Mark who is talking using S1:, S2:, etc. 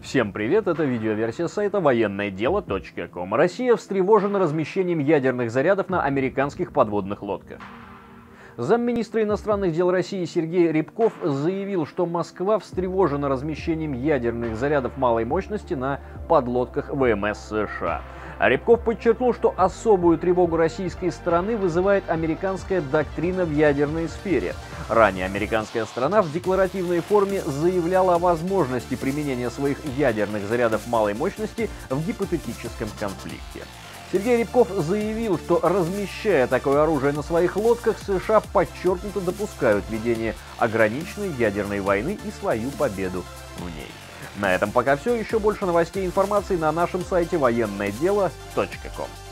S1: Всем привет, это видеоверсия сайта военное-дело.ком. Россия встревожена размещением ядерных зарядов на американских подводных лодках. Замминистра иностранных дел России Сергей Рябков заявил, что Москва встревожена размещением ядерных зарядов малой мощности на подлодках ВМС США. Рябков подчеркнул, что особую тревогу российской стороны вызывает американская доктрина в ядерной сфере. Ранее американская сторона в декларативной форме заявляла о возможности применения своих ядерных зарядов малой мощности в гипотетическом конфликте. Сергей Рябков заявил, что, размещая такое оружие на своих лодках, США подчеркнуто допускают ведение ограниченной ядерной войны и свою победу в ней. На этом пока все. Еще больше новостей и информации на нашем сайте военное-дело.ком.